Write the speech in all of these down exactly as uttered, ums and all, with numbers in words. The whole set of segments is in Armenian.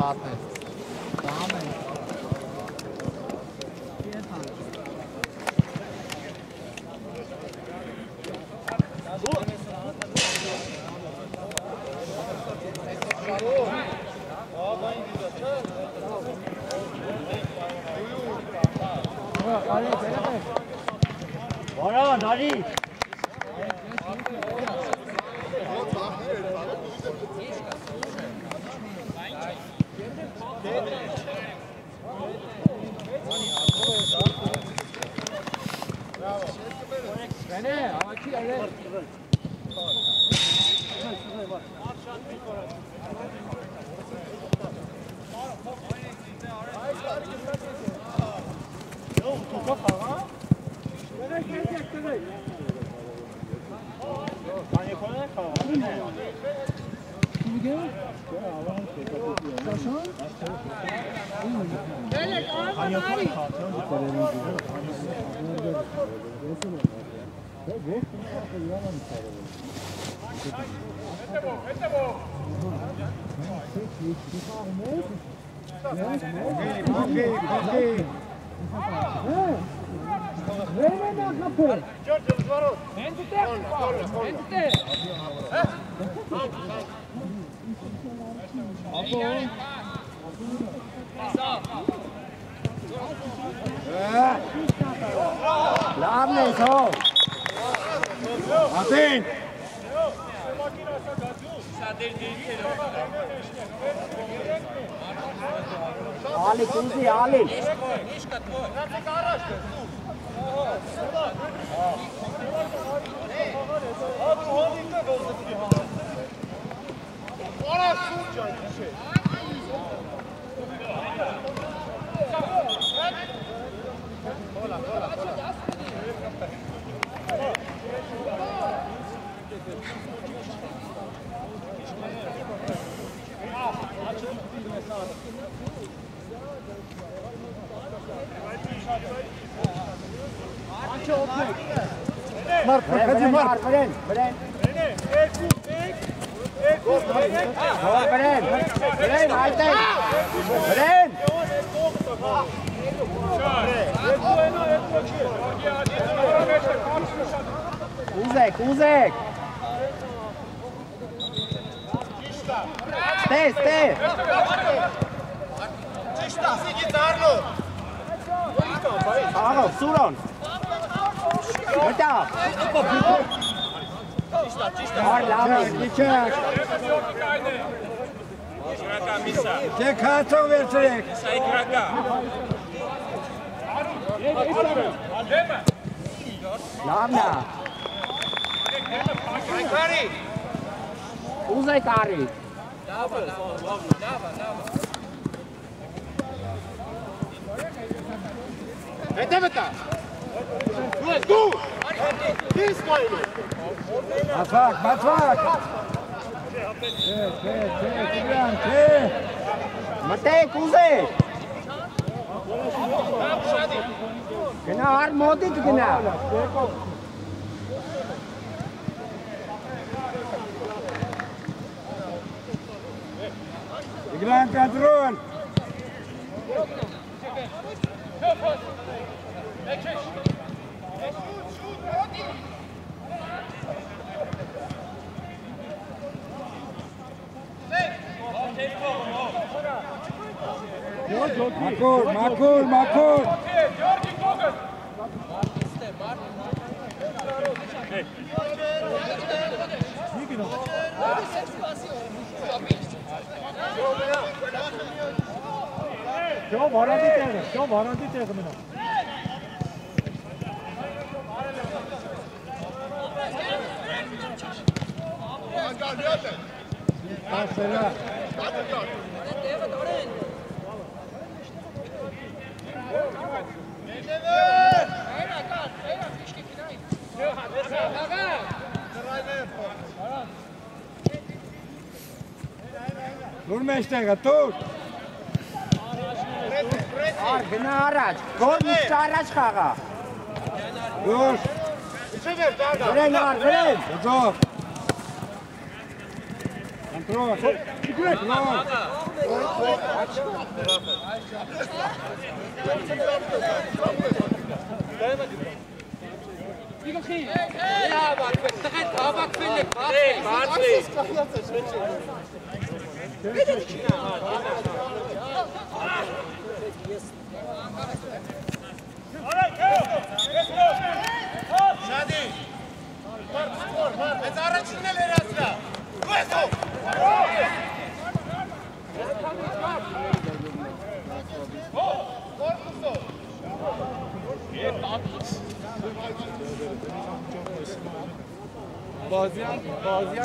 Warte. Dame. Bora, Nari! Bene, avanti a lei. Làm này thôi. Martin. Ali kuzi Ali. Mark, hadi Mark. Beren, Beren. Beren, Beren, haydi. Beren. Uzek, Uzek. Stay, stay. Čista, sidi Darno. Alo, Suron. Gata. Har lavi. Geçer. Tek karton verecek. Lavna. Kari. Uzek Kari. Hajde beta. Tu. Ti spojno. Matfak, matfak. Te, te, te, Tigran, te. Matek, Uzek. Genau, har Modit genau. Tigran kontrol. Makul, makul, makul. Čo varandite, čo varandite za mene. Pasela. Durmește, gătur. Ar, genau araç. Gol işte araç kağa. Dur. Beren ar, Beren. Gătur. Cross. Shadi. Mark score. Mark. Ez araçını ver asla. Koyso. Baziyen, baziyen.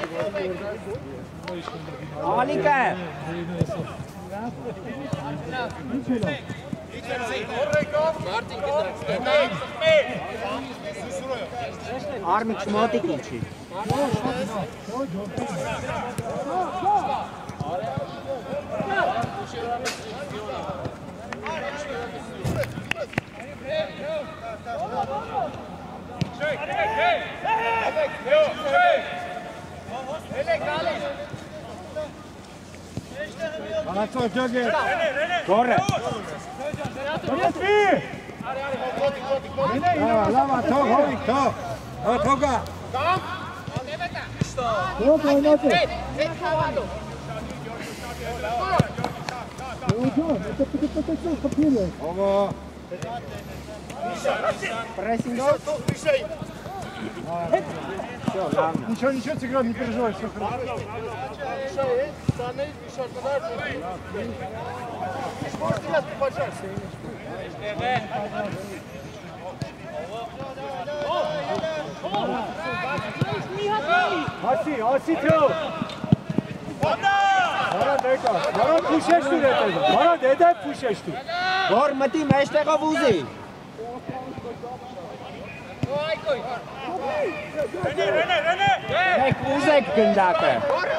Harika. Armić Motikići. Alaco, Jogi. Gore. Lava, lava, to, hovik, to. Evo toga. Ovo. Прессинг. Ничего, ничего, Тигран, не переживай, все хорошо. Asi, asi teo. Vara deka, vara pushesh tu rete. Vara dede pushesh tu. Gor mati meştega vuzi. Nek uzek gündake.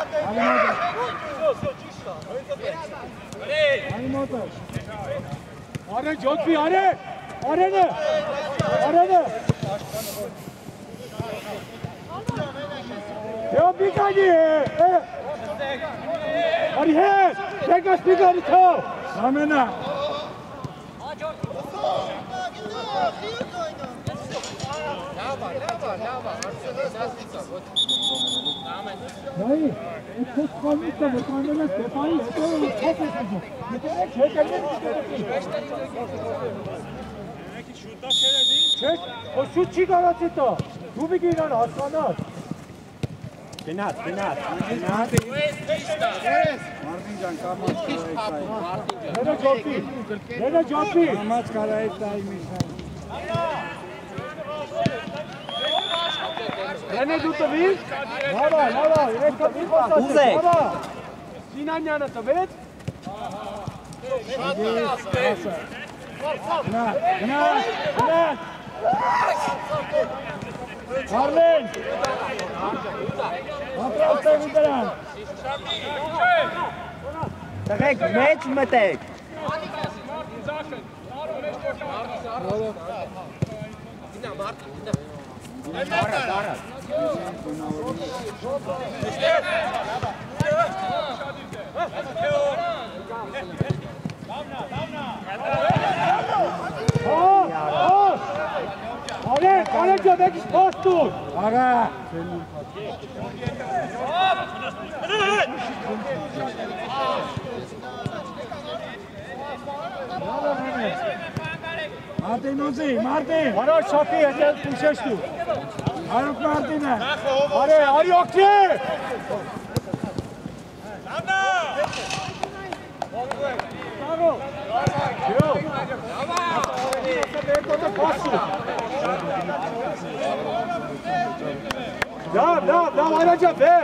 Are Jyoti, are. Are ne? Are ne? Yo bigani hai. Are hai. Deka bigani tho. Ramena. नहीं इसको कौन इसका बताने में सिपाही है तो छह पैसे दो कितने छह करने छह o şut çıkarası to bu bir giren aslanlar Penat, penat. Penat. Martincan, kamac karayta. Nene Jyoti Nene Jyoti Kamac karayta imişler. Nene Dutovic Lava, lava, rekta bir pasa Uzek. Lava Sinan yana to vet Penat, penat. Penat Harlen Atrasta videran. Direkt meč metek. Ale, ale dziadek z postu! Aga. Martin Uzi, Martin. Ara şapı yeter puşeştu. Aruk Martin'e. Are, are yok ki! Bravo! Yo! Da, da, da, araca ver!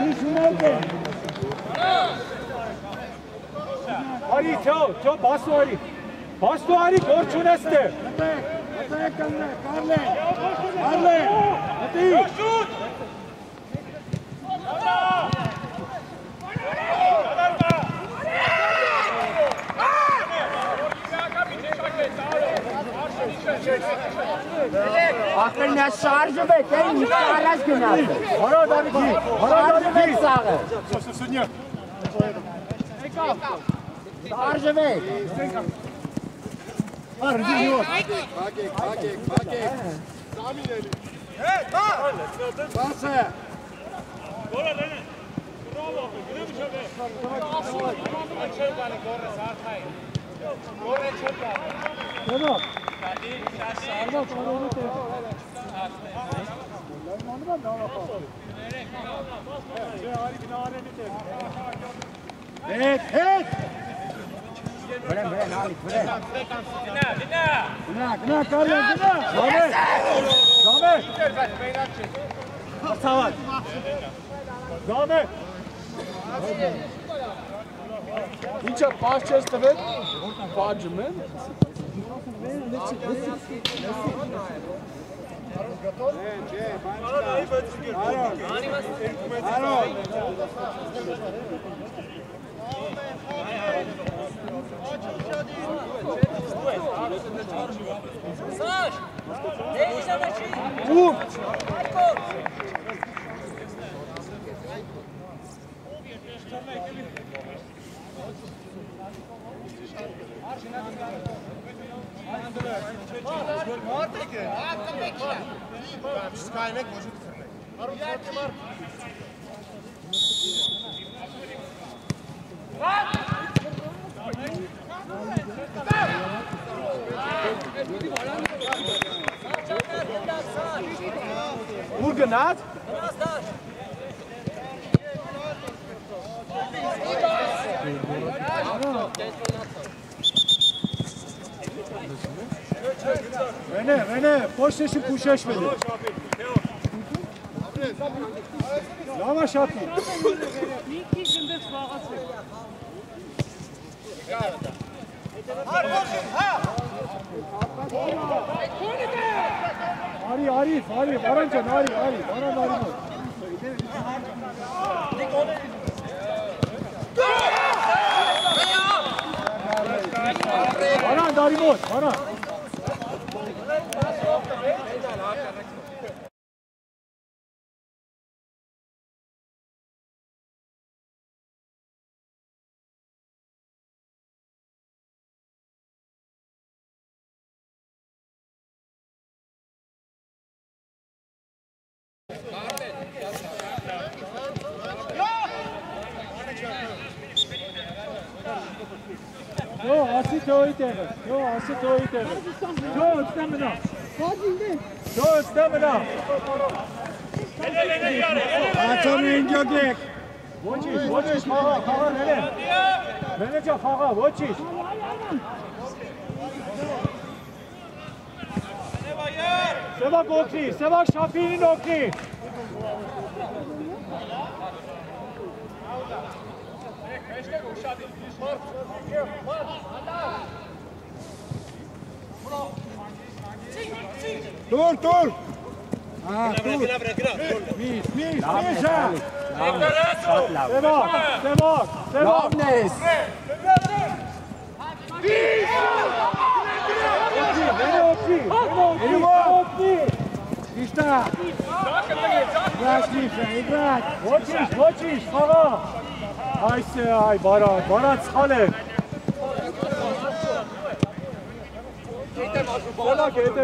Ari, çao, çao, basu Ari! Basu Ari, gorçun este! Atak, Karle, Karle. Karle. Hadi. آخر نه شارژ بده این شارژ کنه Ara Dariki. Ara شارژ بده Dariki. ساقه Sosnya. شارژ بده Var gidiyor. Pasa. Tamam. Tamam, onu unut. Evet, evet. Bırak bırak Ali bırak Gına, gına Karyan, gına. Zahmet. Zahmet. Savat. Zahmet. Hiç bahçesi evet. Bahçe mi? Um. Urgenat? Rene, Rene, poşteşi puşeşmedi. Lama şapı. Ari, Arif, Arif, Arancan, Ari, Ari, Baran Arif. Baran, Darimot, Baran. Yo, asi to'y tegi. Yo, asi to'y tegi. Yo, stamina. Yo, stamina. Atami ingogek. Vochish, vochish, faga, faga nene. Meneja faga, vochish. Seva Gokri, Seva Shapiri Nokri. Dur, dur. Ha, dur. Mis, mis, mis ha. Seva, Seva, Seva. Lavnes Beni okri, beni okri. İşte. İgrać Misha, igrać. Vochish, vochish, faga. Ay se, ay Barat, Barat skale. Seva kete.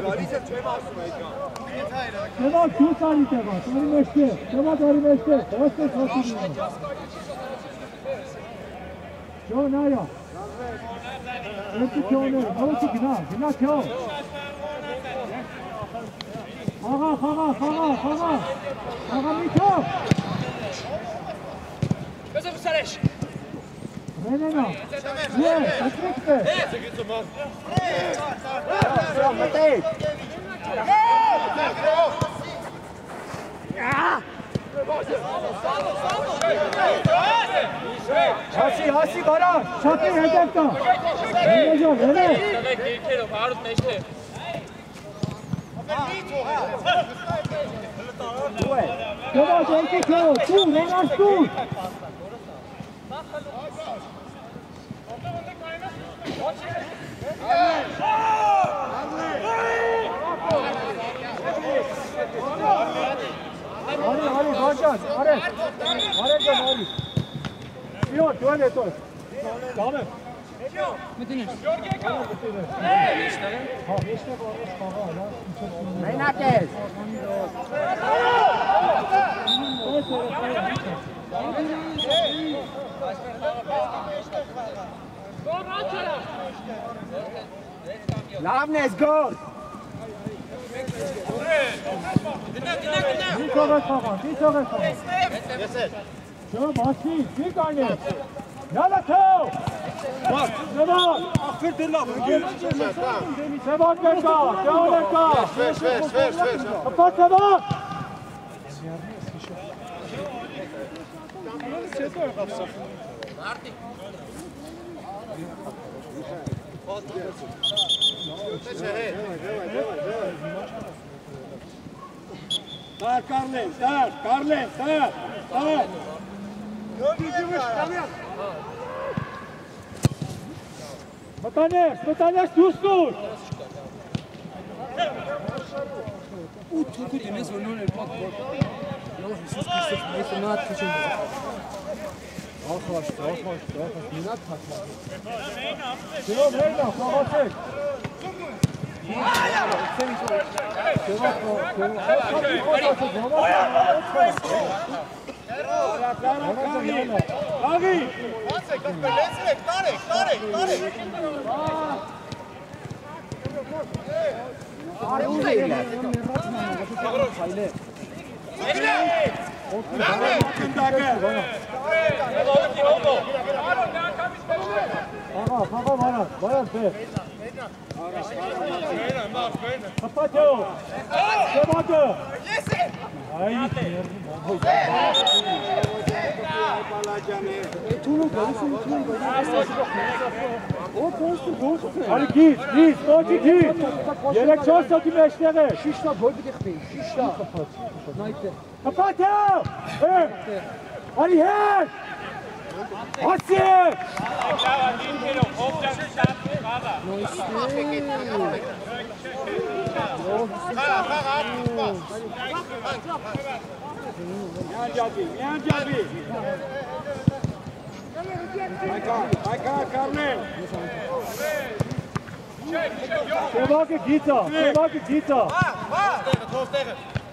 Seva şu tarihte var. Darimeşte. Seva Darimeşte. Başka satılıyor. Yo naya. Eski köyler. Havası günah. Günah köy. Faga, faga, faga, faga. Faga Mito. Gözüm sarış. Renena. Ye, etrekte. Matej Hasi, hasi Barat. Şapı hedefte. Renena, Rene. Seva belki köy. Dur, Renas dur. Hey! Ջան, արեք։ Արեք ջան, արի։ Սիոն, դու ես հետո։ Դամե։ Մտնես։ Գյորգի կա։ Հա, մեջտեղ օրես խաղա, հա։ Մենակ ես։ Լավն ես գոլ։ Մի թողես խաղան, մի թողես խաղան։ Շո, մասի, մի կանես։ Յալա թող։ Բաց, Սևան, ախր դե լավ, Սևան կա, Սևան կա։ Շվեր, շվեր, շվեր, շվեր։ Հպա Սևան։ Դար Կարլեն, դար, Կարլեն, դար, դար։ Մտանես, մտանես դուրս դուր։ Ու թույլ դնես որ նոր երբակ որ Լավ Հիսուս Քրիստոս մեծ նատ քիչեն։ Ախաշ, ախաշ, ախաշ, նատ թափա։ Դեո վերնա, խաղացեք։ Աղի։ Ասեք, լեցեք, տարեք, տարեք, տարեք։ Արի ուր է իրար։ Աղա, խաղա վարան, վարան բեր։ Հպատյո, Սևատը։ Այ, Արի գիծ, գիծ, ոչի գիծ։ Երեք չորս հոգի մեջտեղ է։ Շիշտա գոլ պիտի խփի, շիշտա։ Նայտե։ Հպատյո, արի հետ։ Ասի։ Խաղա, խաղա, Միան ջաբի, միան ջաբի։ Այկա, այկա, Կարմեն։ Սևակը գիծա, Սևակը գիծա։ թող տեղը։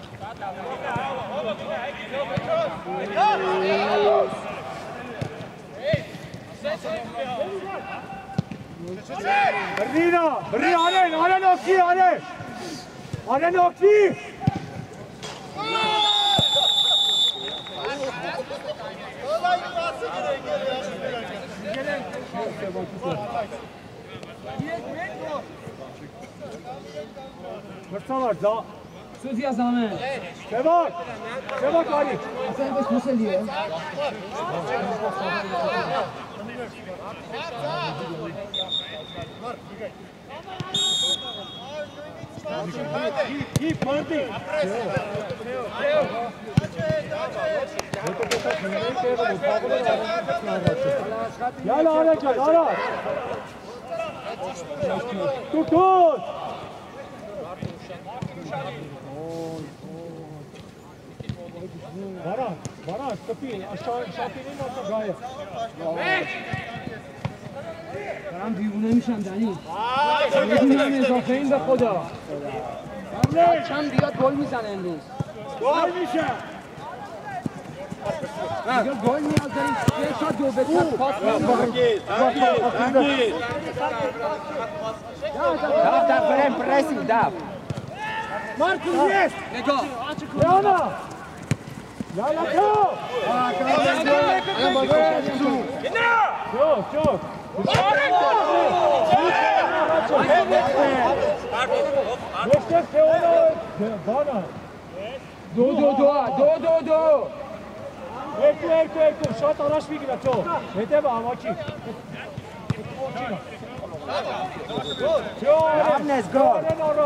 Բրինա, բրի արեն, արեն ոգի, արեն։ Արեն ոգի։ Մրցավար, զա։ Սուզիա զամեն։ Սևակ, Սևակ արի։ Ասեն պես մոսելի է։ Գիպ, մարդի։ Յալա արեք ջան, արա։ Տուտուտ։ Վարան, վարան, ստպի, շապինին ոտը գայը։ Կարան բիվուն نمیشم دنی میدونم اضافه این به خدا چند بیاد گل میزنه امروز گل میشه دیگه گل نیاز داریم یه شات دو بتر پاس داف داف بریم پرسینگ داف مارکوس jest نگاه Leona Jala to Çok çok Jeszcze Leona Bana دو دو دو دو دو دو Erku erku erku şat araç bilgiler çok Hede be amaçı Hamnes gol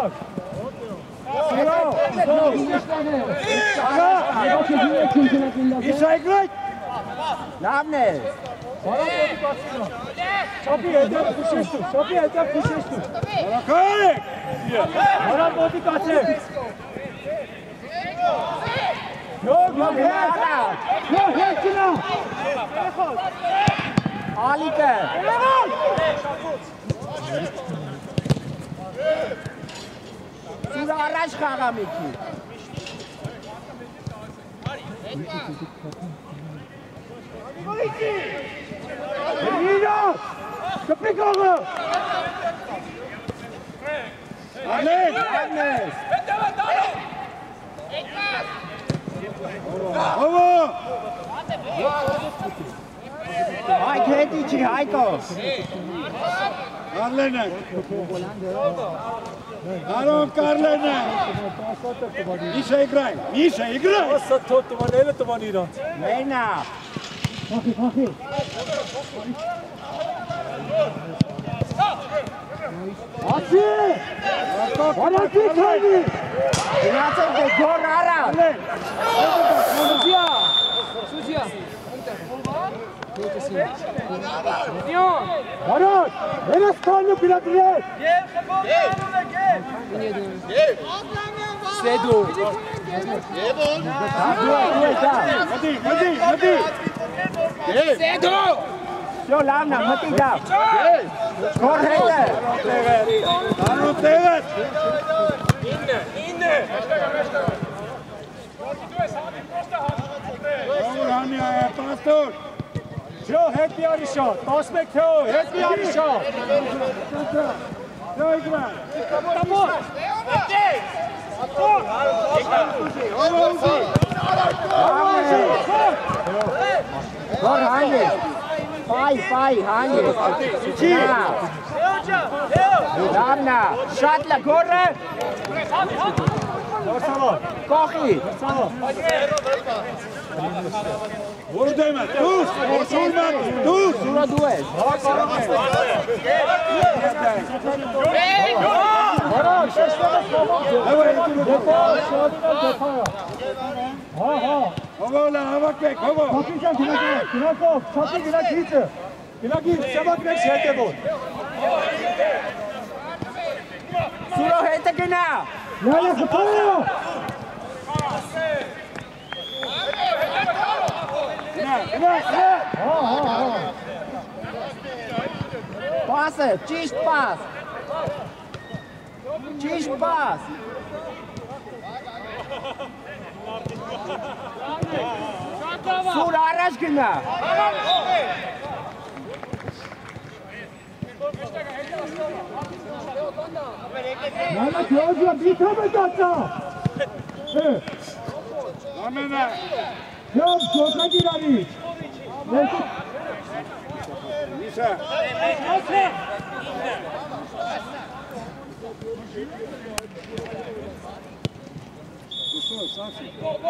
İşaret Hamnes Bana kodu kaçsın Şapi hedef kuşeştu Şapi hedef kuşeştu Bana kodu kaçsın Yok yok hep. Yok hep şuna. Alike. Sura araç kağam iki. Emilio. Köpek oğlu. Arlen. Agnes. Bravo. Hai Ketici, Heiko. Arlen'e. Aaron Karlen'e. Misha играй. Misha играй. Аса тот туман эле туман иран. Lena. Fakir, fakir. Asi. Arati kaydı. Gnață de gol ara. Sucia. Sucia. Arat. Enes kanlı pilatire. Sedu. Hadi hadi hadi. Sedu. Yo lamna mati da. Gol hede. Arut evet. Orania pastor. Yo hep yarışa. Tasmek teo hep yarışa. Yo играй. Tamam. Gol hangi? Fai, fai, hangi? Lamna. Şatla gorre. Kochi. Vur deme. Dur. Vurma. Dur. Sura due. Ha ha. Ovola, havak bek, hovo. Fakircan Günakov, Günakov, çatı Günak hiçi. Günaki, sebak bek şehte bol. Sura hete gina. Yani kıtaya. Ne, ne, ne? Ha ha ha. Pase, çiş pas. Çiş pas. Sura araç gina. Yani Georgia bir tane kaçta. Evet. Amena. Ya Georgia girani. Misha. Что, Саша?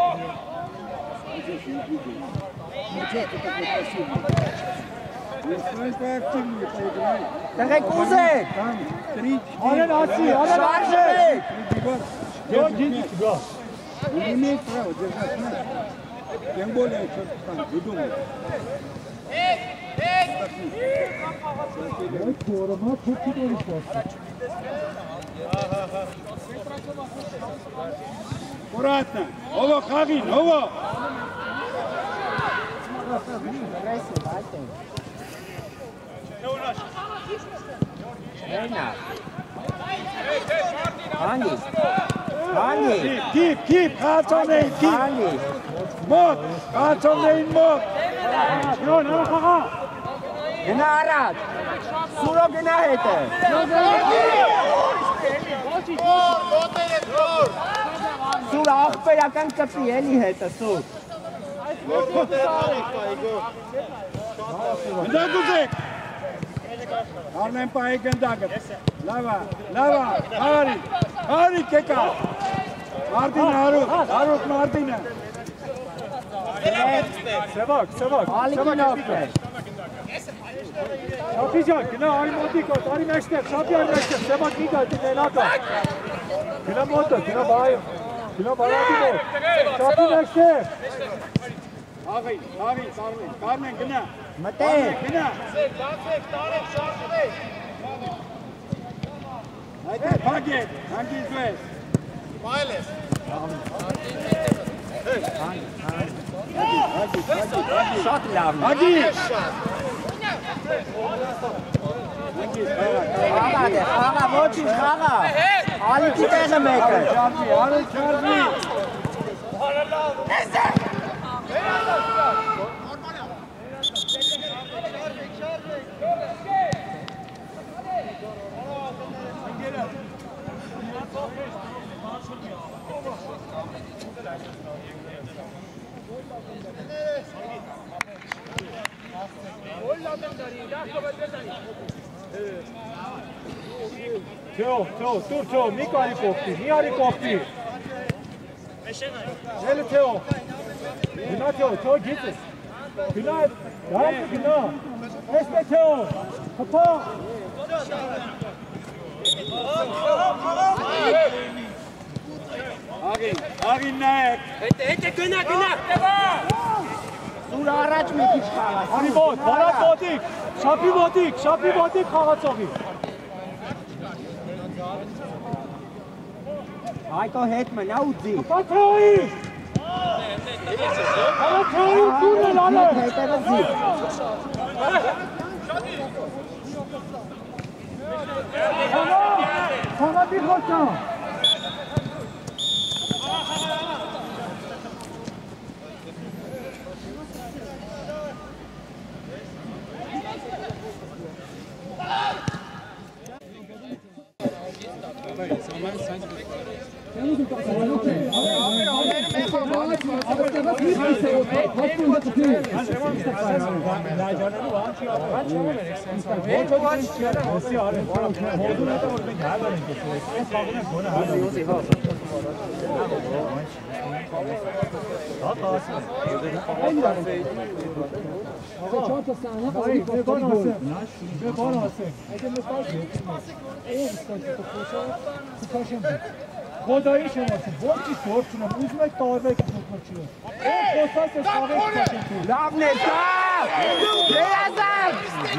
Настроен поактивнее, поиграй. Тахай кузек. Там три, Alen Asi, Alen Asi. Шаржи. держи тебя. Он имеет право держать мяч. Тем более, что там, выдумывай. Evet, koruma çok güzel iş. Аккуратно. Ово, Хагин, ово. Lena. Hangi? Hangi? Kip, kip, kip. Kaçonleyin, kip. Hangi? Mod. Kaçonleyin mod. Yok, ne kaka? Gina araç. Sura gina hete. Sura akpe yakan kapi eli hete sur. Ganda Kuzek. Arlen pahe ganda gat. Lava, lava. Hari. Hari keka. Martin Harut. Harut Martin. Sevak, sevak. Ali kinokte. Şapican, gına ari modikot, ari meştep, şapi ari meştep. Sevak iyi geldi, Lenaka. Gına modda, gına bayım. Gına bayatı mod. Şapi meştep. Ağay, ağay, Carmen, Carmen gına. Mate. Gına. Haydi, paket. Hangi izvez? Miles. Շատ լավն է։ Ագի։ Խաղա դե, խաղա, ոչինչ խաղա։ Ալիքի տեղը մեկը։ Չարվի, արել չարվի։ Թեո, Թեո, տուր Թեո, մի կարի կողքի, մի արի կողքի։ Ելը Թեո, գնա Թեո, Թեո գիծս, գնա, դարը գնա, ես մե Թեո, հպա։ Ագին, ագին նայեք։ Հետ է գնա, գնա, տևա։ Սուր առաջ մի քիչ խաղա։ Արի մոտ, բարակ մոտիկ, շապի մոտիկ, շապի մոտիկ խաղացողի։ Հայկո հետ մնա ու ձի։ Հպա Թեոյի։ Հալա Թեոյի դուրն էլ ալը։ Հետևը ձի։ Խաղատի խոչա։ Խոդայի շնորհիվ ոչ ճիշտ գործ ունեմ, ուզում եք տարվեք փոխարինը։ Ո՞ր խոսած է շավեք փոխարինը։ Լավն է, լավ։ Լեազար։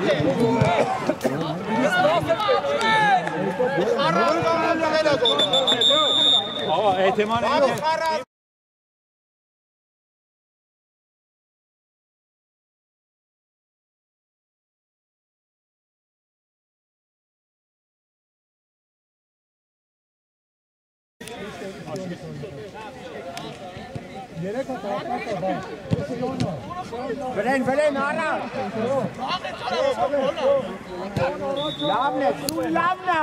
Ահա, այդ թեման է։ Երեք հատակը բա։ Վրեն, վրեն, առա։ Լավն է, սու լավն է։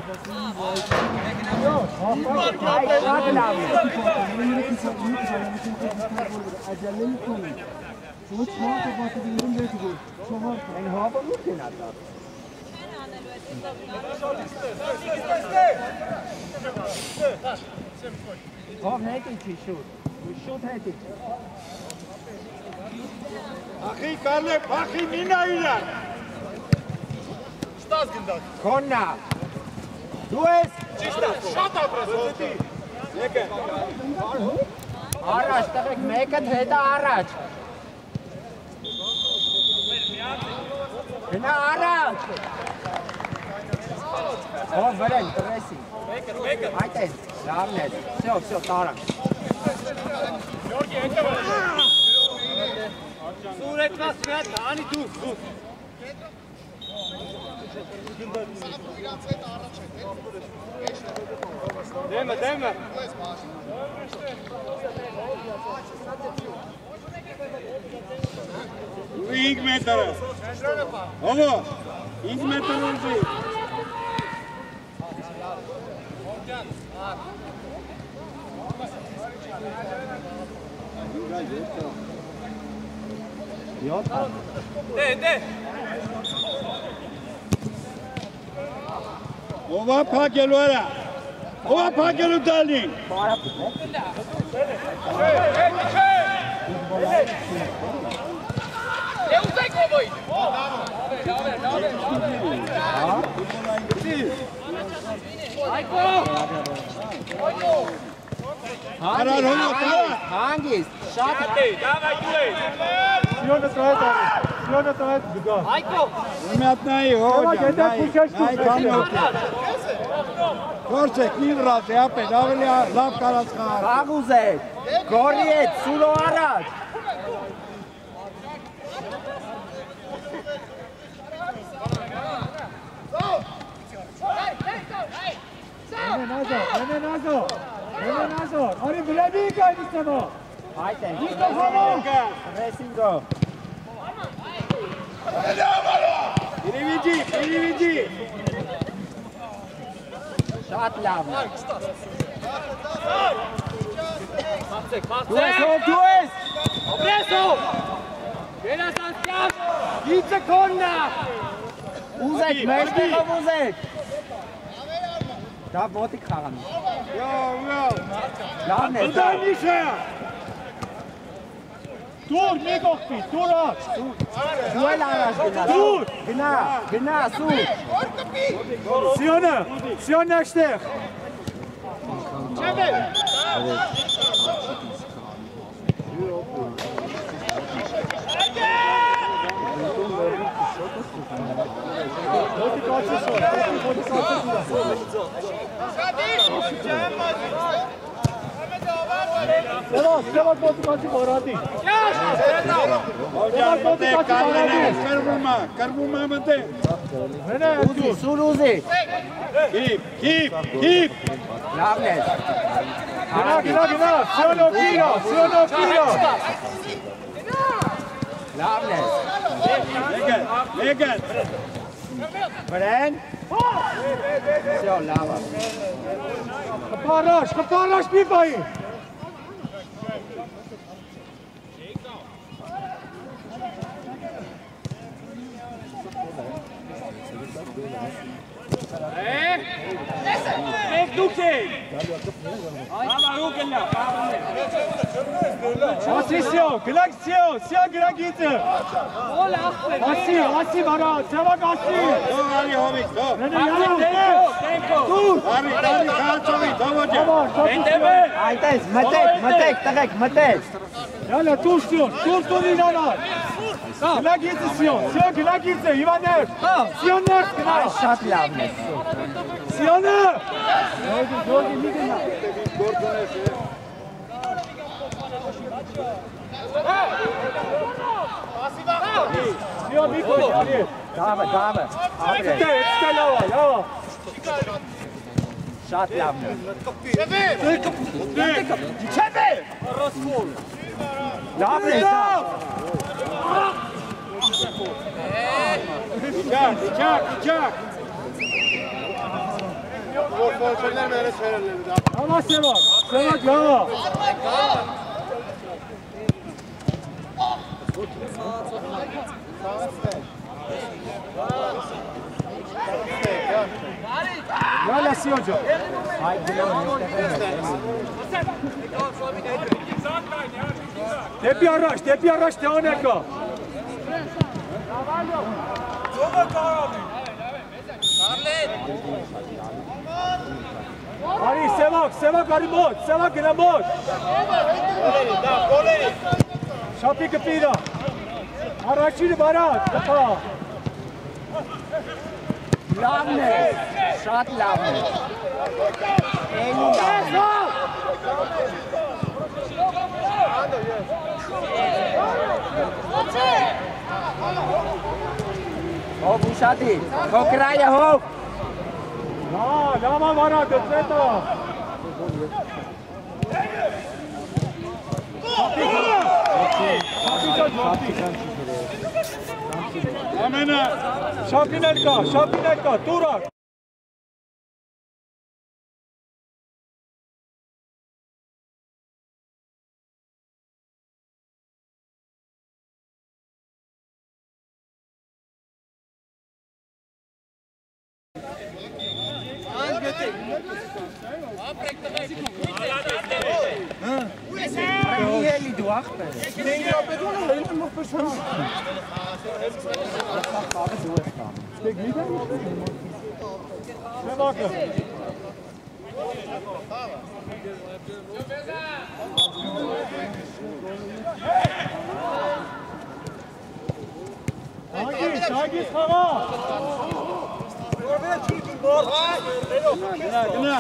Այ, շատ լավն է։ Ոչ մարդը բացվիլում դեպի շոհար Են հապը մուտ են ատա։ Հով հետին չի շուտ, շուտ հետին։ Ախի կարլե, ախի մինա իրան։ Շտաս գնդակ։ Քոննա։ Դու ես։ Ճիշտ է, շատ ապրես հոտի։ Եկե։ Առաջ տղեք, մեկը հետը առաջ։ Գնա առաջ։ Հով վրեն, տրեսի։ Այդ են, լավն է, վсё, վсё, տարանք։ Սուր էտված մի հատ, անի դուս, դուս։ Դեմը, դեմը։ ինք մետրը։ Հովո, ինք մետրը ուզի։ Դե, դե։ Ովա փակելու արա։ Ովա փակելու տալին։ Հանգիստ, շատ Դավայ դու ես։ Սիոնը տրայդ արի, սիոնը տրայդ գգա։ Այկո։ Ումյատնայի հոջա, նայ, նայ, քանի հոք է։ Գործեք, մի վրացի, ապետ, ավելի լավ կարած խաղար։ Խաղ ուզեք, գորի հետ, սուրո առաջ։ Ene Nazor, ene Nazor, ene Nazor. Ari bilebi kaydı sana. Haydi. Nisko hava. Resingo. Переведи, переведи. Шат лав. Дуэс, дуэс. Обресо. Вера Санстян. пять секунда. Узек, мешки узек. Da wollte ich fahren. Ja, ja. Ja, nicht. Da nicht her. Dur, ne kokpi, dur aç. Duel araç genau. Dur. Genau, genau, so. Siyona, Siyona işte. Çabuk. Hadi kaçış var. Hadi kaçış var. Sevat, Sevat hadi kaçış var hadi. Hocam, mate, kalbine, karbuma, karbuma mate. Nene, Uzi, sul Uzi. Keep, keep, keep. Lavnes. Gina, gina, gina. Siyona kira, Siyona kira. Lavnes. Legal, legal. Bren. Все, lava. Kaparaş, kaparaş bir bayı. Asi Siyo, gülak Siyo, Siyo gülak gitti. Asi, Asi bana, Sevak Asi. Go, Ali Hovik, go. Nene, yana, nene. Dur. Ali, Ali, Khalchovi, go hocam. Tamam, çok iyi. Haydi, matek, matek, tak, matek. Yalla, dur Siyo, dur, dur inanlar. Gülak gitti Siyo, Siyo gülak gitti, İvan Nef. Siyo Nef, Ein gülak. Shot Lavnes. Siyo Nef. Gördü, gördü, bir dinle. Siyo bir koy, hadi. Dame, dame. Ekste, Abre. ekste lava, lava. Shot Lavnes. Lavnes. Bıçak, bıçak, bıçak. Sporcular böyle söylerler. Lava Sevak, Sevak lava. Yalla Siyo'cu. Tepi araç, tepi araç devam et. Ali Sevak, Sevak ali mod, Sevak na mod. Šapi kapira. Araçini barat, kafa. Lavnes. Shot Lavnes. Eni Lavnes. Hoch, Ushadi. Hoch, Raya, hoch. Na, lama barat, dötmeta. Amena. Şapinetka, Şapinetka, Turak. Mieli, du Achtel. Sevak'ı. Hangis, hangis hava. Gına, gına.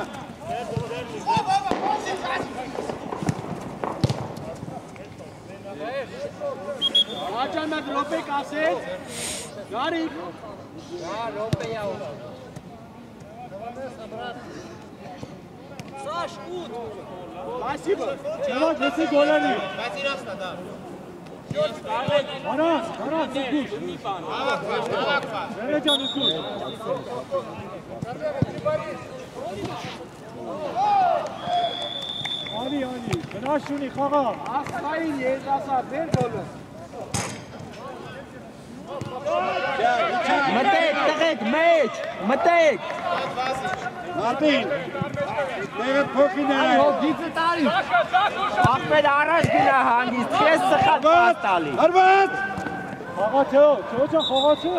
Hacan met Rope Kaset. Garip. Ja, Rope jou. Saş, gut. Спасибо. Cevat nasıl golleri? Vazir hasta da. Baran, Baran Dur. Avak var, avak var. Verecan Dur. Ali Ali. Gına şunu kağa. Aslayın yezasa ver golü. Matek, tek, meç. Matek. Martin. David Pokine. Yok, gitsin tarih. Ahmet Araş günah hangi? Kesse kat tarih. Arbat. Kağa çö. Çocuğa kağa çö.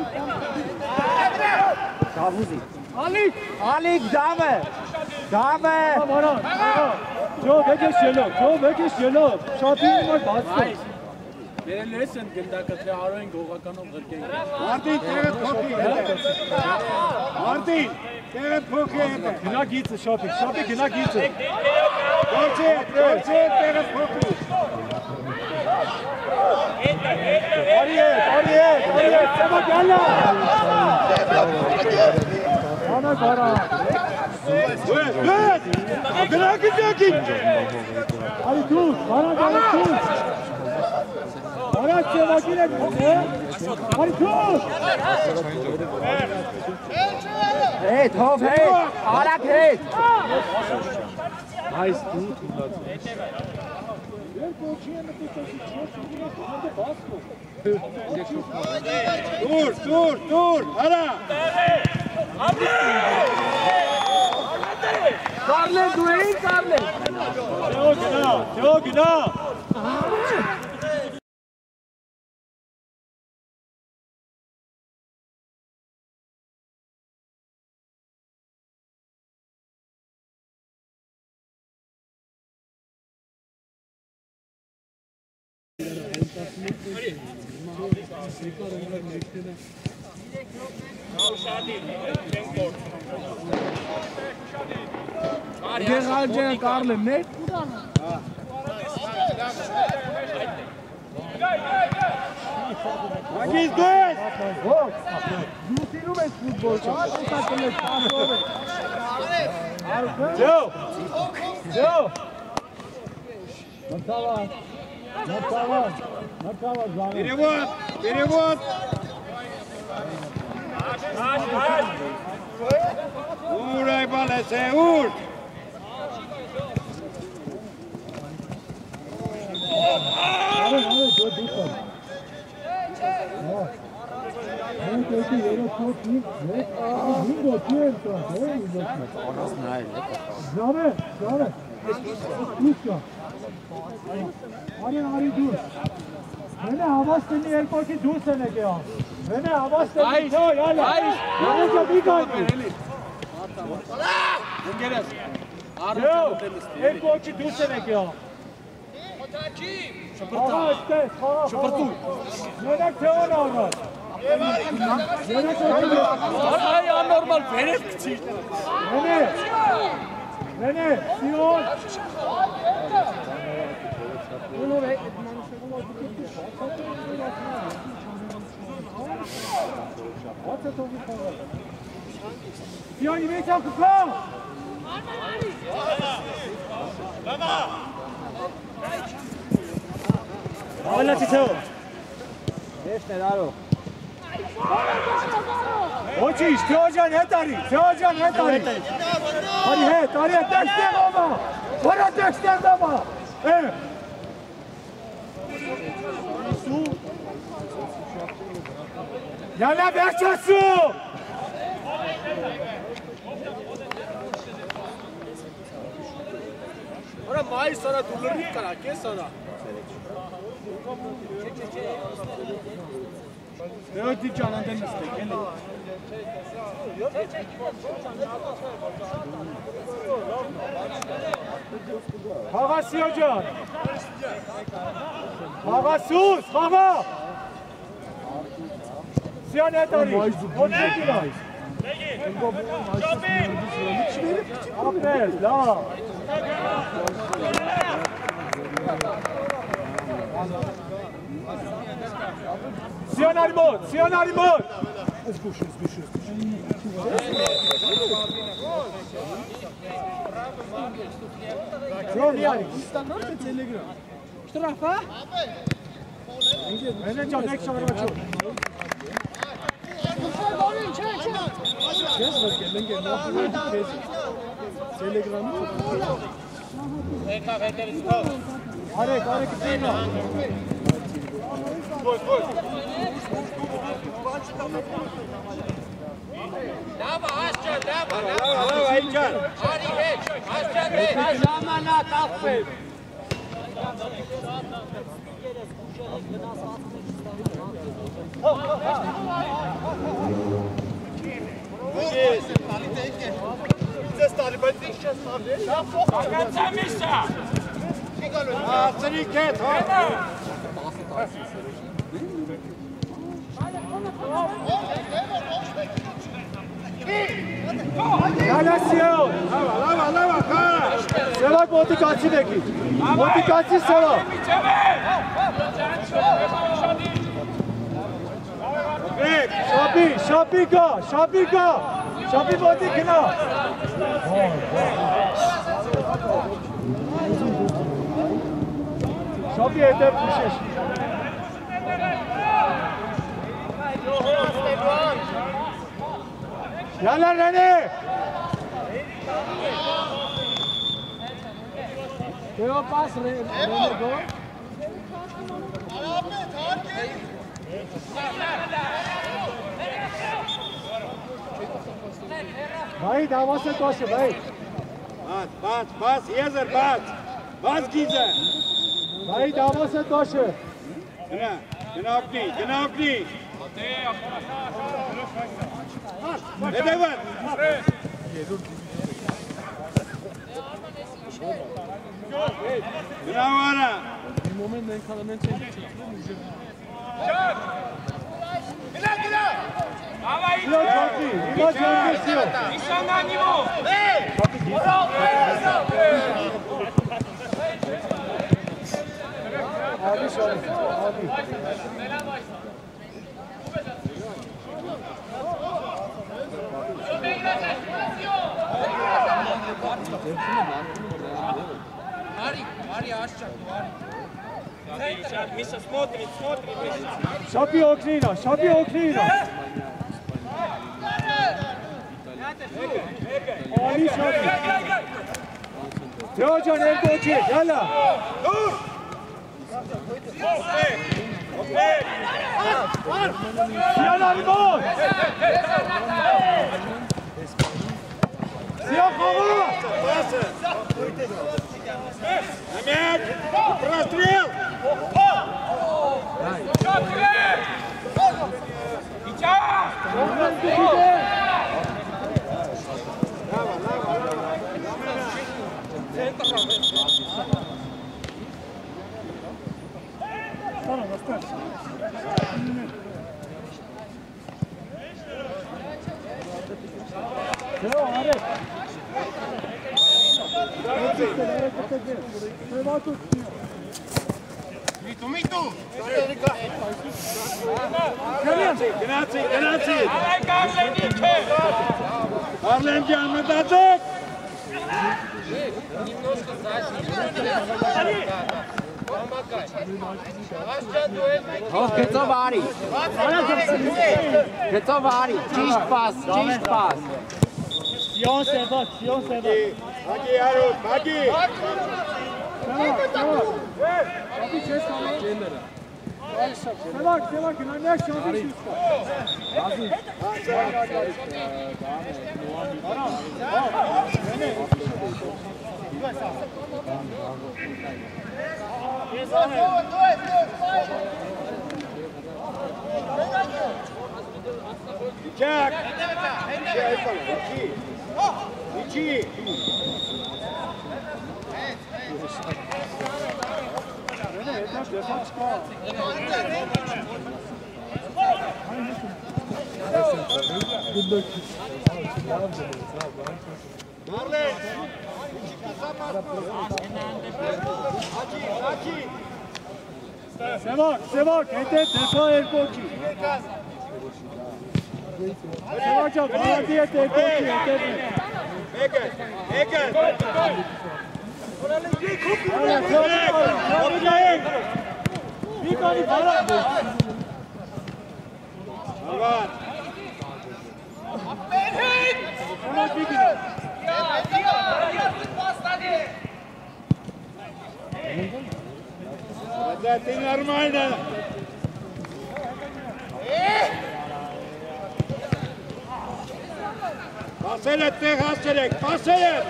Kavuzi. Ali. Ali, dame. Dame. Baran. Çö bekeş yelo. Çö bekeş yelo. Şapini var bastı. ਮੇਰੇ լեսն գնդակը արոին գողականով գրկեն։ Martin, David Pokine. Martin, David Pokine. Gına gitsin Şapik. Şapik gına gitsin. Dolce, Dolce, David Pokine. Ariyet, Ariyet, Ariyet. Cevat gel lan. Bana Baran. Evet, evet. Gına gidiyor. Ali dur. Baran gel dur. Baran Cevat yine gitti. Ali dur. Hey, hof, hey. Alak, hey. Nice gut. Ver koçuya mı tutuyorsun? Hadi bas bu. Dur, dur, dur. Ara. Karle, dueyin Karle. Teo günah. Teo günah. Դե Hacan Karlı ne? Hangiz good? Yutirum es futbolcu. Teo. Teo. Natava. Natava. Natava zaten. Перевод, перевод. Uğur Aybalese, Uğur. Hadi hadi dur dur. Ben kötü yere çok iyi. Evet. Bin bakıyor şu an. Doğru mu bakıyor? Orası ne? Zabe, zabe. Lütfen. Hadi hadi dur. मैंने आवाज करनी है को कि दूर से नहीं गया मैंने आवाज करनी है यार मैंने जल्दी कहा Gel. यो एक को कि दूर से नहीं गया आवाज के Şıpırtı. मैंने क्यों ना होगा मैंने क्यों Ay anormal verir küçük. मैंने मैंने सियोन Siyan yemeği çal kısa. Hala çiçeği. Geçme Daro. Oçiş, Teocan hetari, Teocan hetari. Hadi het, hadi het, teksten baba. Bana teksten baba. Evet. Yana bekçesi. Ora mai sana dulları kara ke sana. Dört canından istek. Gel. Hava Siyocan. Hava sus, hava. Siyan hetari. O ne diyor? Aferin, bravo. Sion Arimot, Sion Arimot. Sion yani. Şu tarafa. Mehmet Can, ek çağırma çok. Arek, Arek gitmeyin. Koş, koş. Dava, Ascan, dava, Lava, lava, Ilkan. Ari, hey, Ascan, hey. Zamana kalkmayın. Yalla Sion. Lava, lava, lava, para. Sevak motivacji neki. Motivacji Sevak. Bek. Şapi, Şapi ka, Şapi ka. Şapi motikina. Şapi edep düşüş. Yalla Rene. Teo pas Rene go. भाई दावा से कोश भाई Bas, bas, bas, Yezer, bas. Bas Gize. भाई दावा से कोश Gına, gına okni, gına okni. Ne de var? Gına vara. Sion çok iyi, İmaj önce Sion. Abi şöyle, abi. Ari, Ari, Ascan, Миша смотрит, смотрит. Şapi Okrina, Şapi Okrina. Ali Şapi. Teocan el koçi, yalla. Dur. Okey. Sion Arimot. Sion hava. Намек. Прострел. Ondan dikide. Teo Arek. Mitu, Mitu. Гнаци, гнаци. Арленки, Амадаток. Немножко сзади. Помогай. Ascan, дуэль. Oh, Keco Vari. Keco Vari. Čist pas, čist pas. Sion Sevak, Sion Sevak. Hagi Harut, Hagi. Şapi kes kalın. Sevak, Sevak, ne Şapi şusta. Jack. Ichi. Good luck. Marlen! Hači, hači! Sevak, Sevak, ete defa el koçi. Sevakça garanti ete el koçi, ete. Egen, Egen! Hala, Sevak, Sevak. Bir tane para. Alvar! Sevak bir gidiyor. Это нормально. Paselet de hasselek, paselet.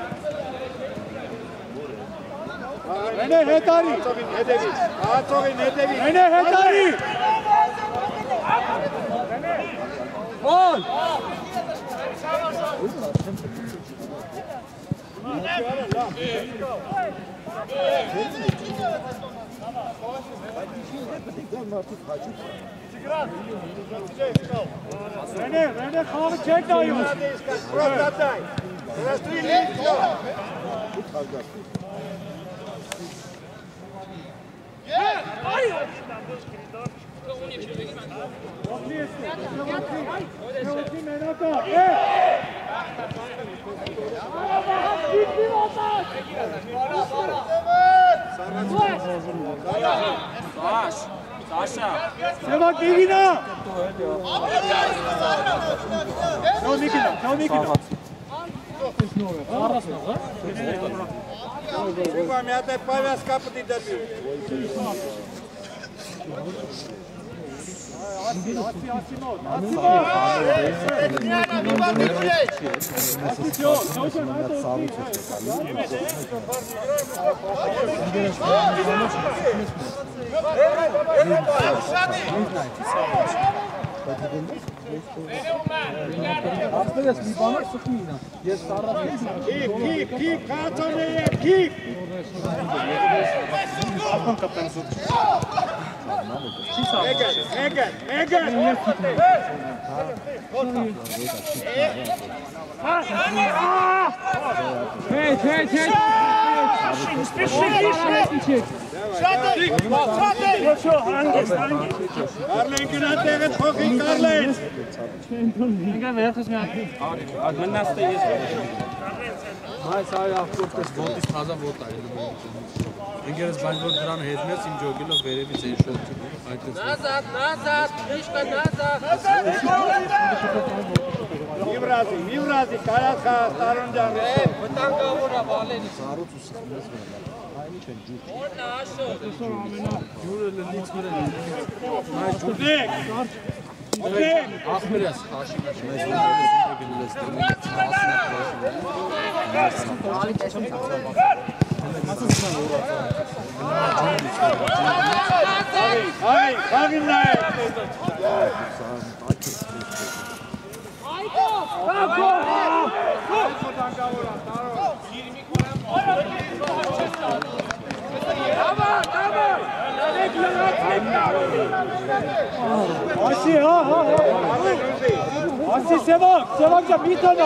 Rene Hetari. Atogin hedevi, atogin hedevi. Rene Hetari. Gol. Rene, Rene kahve çek dayı. Prostataj. Rastuj listo. Prevoti Menata. Sevak Evina. Ćao Nikita, ćao Nikita. Sigurno ja te pavja skapati da bi. Asimo, Asimo, Asimo. Keep, keep, keep, kartoneye, keep. Egen, Egen, Egen. Hey, hey, hey! Karlen günah tegen Hockey, Karlen. Այս այ ավտոբուս ոտից թազա ոտ այ։ Ինգերս բանջոր դրան հետմես իմ ջոգելը վերևից այն շոթի այդպես։ Назад, назад, Мишка, назад. Mivrazi, Mivrazi, Karatha, Tarunjan. Վտանգավորա բալենի։ Սառուց ու սկսես վերա։ Այնի չեն ջուր։ Որն է աշո։ Ջուրը լնից մրը։ Ay, Çudek. Çudek. Ախմերս հաշիվը մեզ վերևից գնելես դրամից հասնա Ay, Kaginay. Asi, ha, ha, ha. Asi, Sevak, Sevakça bir tane.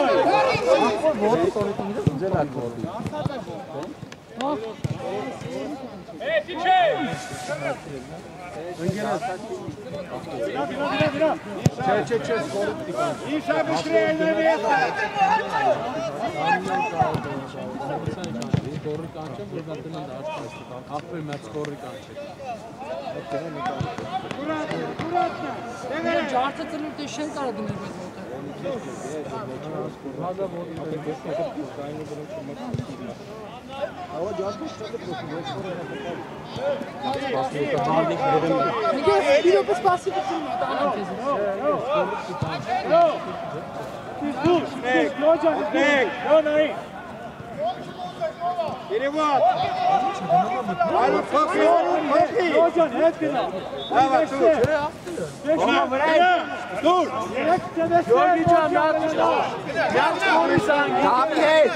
Hey, Tiçe! Bira, bira, bira, bira. Չէ, չէ, չէ, սկորուտ դիկա։ İşe bitireyim neyse. Սկորի կանչեմ, որ դա տնեն դա աշխարհ։ Ախպեր մեծ սկորի կանչեմ։ Murat, Murat. Devere. Ջարդը ծնուր դե շեն կարա դնել մեզ մոտը։ Հազա որ դեպս կայնը դրում չմտի։ Ահա ջարդը շատ է պրոֆեսիոնալ է։ Նիգես, իրոք սպասի գցում ատան քեզ։ Dur, dur, Yocan, dur. Yonay. Перевод. Alo, Hockey, Hockey. Yocan, hep bina. Давай, dur. Ona bırak. Dur. Yorgican, yardımcı. Yaz konuşsan. Abi hey.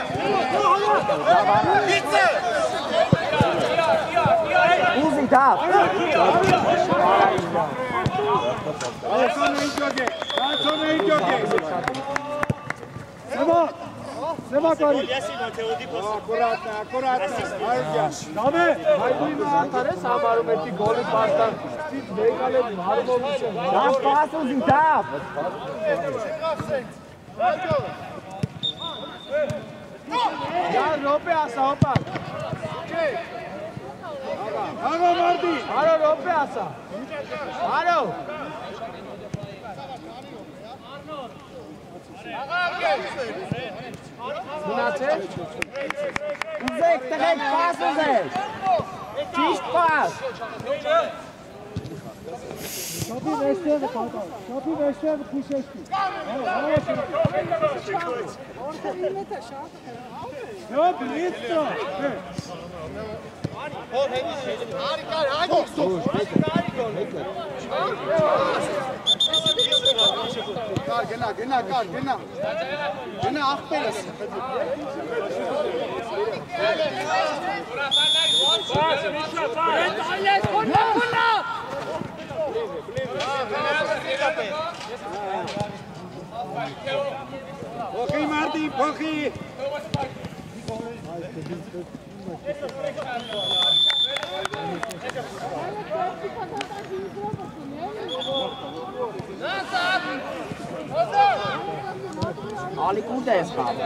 Bitti. Easy top. Daha sonra ilk jockey. Daha sonra ilk jockey. Seba! Seba kari! Аккуратно, аккуратно. Айдя. Dame! Հայդուի մարտարը սամարում էրքի գոլի պաստան ստիտ մեգալ է մարմով վիշը Դամ պասուզ իմ դապ! Յան ռոպե ասա, հոպա Աղա մարդի! Արո ռոպե ասա Արո Մնացեր Ուզեք տղեք պաս ուզեք! Ճիշտ պաս! Շապի վեստեղը պատար, շապի վեստեղը պուշեշկի։ Շապ, լիցա! Գնա, գնա, կար, գնա։ Գնա աղբերս։ Փոխի մարդի, փոխի։ Ali կուտ ես խավ։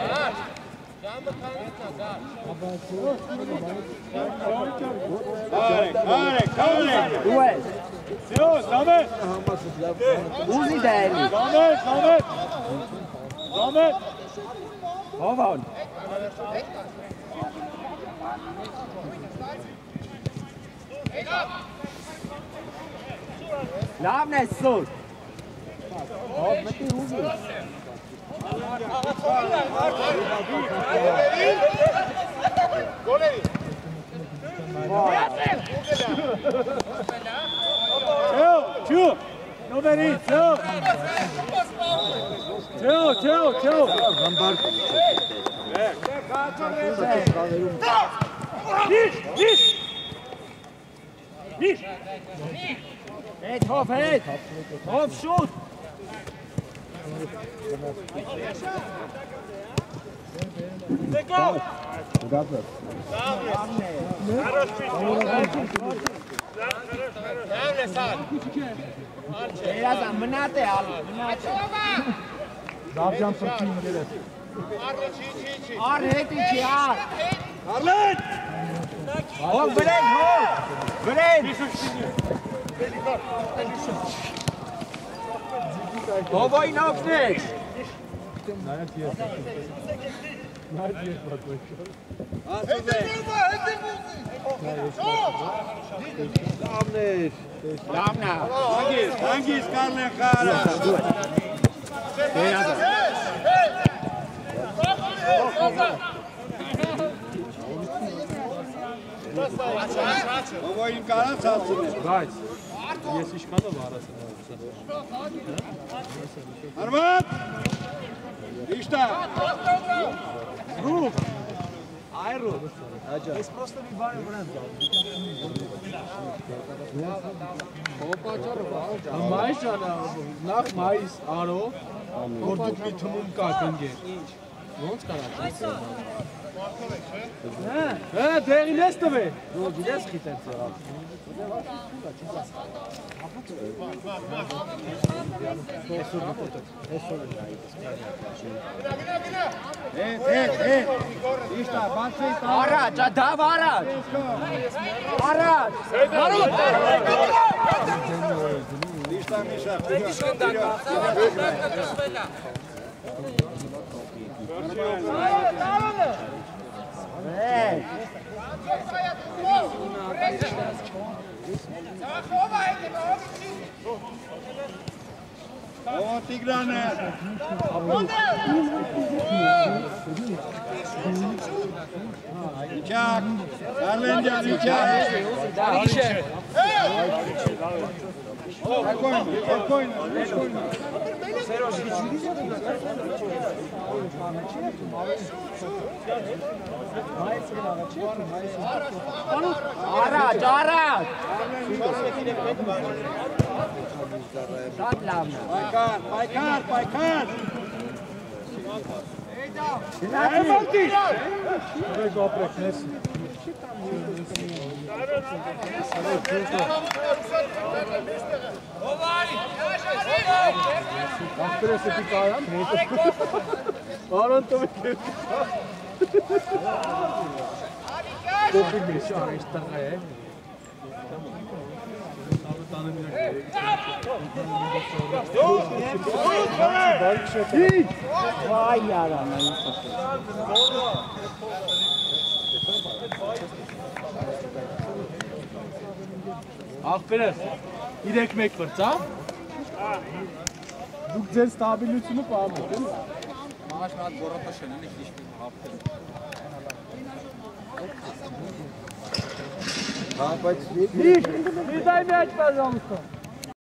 Կարեք, կարեք, կարեք։ Դու ես։ Սեո, Սամետ։ Ուզի դայելի։ Սամետ, Սամետ։ Սամետ։ Հովան։ Լավն ես սուր։ Հով մտի ուզի։ Գոլերի։ Սեո, չու։ Նոբերի, սեո։ Սեո, սեո, սեո։ Նիշ, նիշ։ Նիշ։ Հետ, հով, հետ։ Հով, շուտ։ Դեկո։ Երազան, մնատ է ալի, մնատ է։ Դավջան պրկի ինգել ես Ար հետի չի, ար։ Արլեն։ Հով, վրեն, հով, վրեն։ Հովային ակնեք։ Նայած ես Նայած ես բատվեշ Լավներ։ Լավնա։ Հանգիս, հանգիս կարլեն խարա։ Ովոյին կարան ծացում է։ Բայց ես իշխանով առասն Արմատ։ Իշտա։ Ռուխ Այ ռուխ Ես պրոստը մի բարը վրան Մայիս ճանա նախ մայիս արո որ դուք մի թմում կաք ընգեր Ոնց կարաք Հա, դեղին ես տվե Որ գիտես խիտեց եղավ Հետ, հետ, հետ։ Իշտա, բացի տա։ Առաջ, դավ առաջ։ Առաջ։ Իշտա, Միշա։ Հետ։ Ո Տիգրանը։ Իչակ, Արլեն ջան, իչակ։ Դարիշ է։ Ակոյն, ակոյն, ակոյն։ Առաջ, առաջ։ Շատ լավն է։ Պայքար, պայքար, պայքար։ Եմալտի։ Ուրեք ապրեք, ներսի։ Ախպերես էպի կարան, Արան տվեք է։ Կոպի մեշ արիշ տղա է։ Vay yaran. Ախպերս, իրեք մեկ վրծա։ Դուք ձեր ստաբիլությունը պահում եք։ Մաշ մատ բորոտաշեն են իշտի ախպեր։ Հա, բայց մի դայ միաչ, пожалуйста։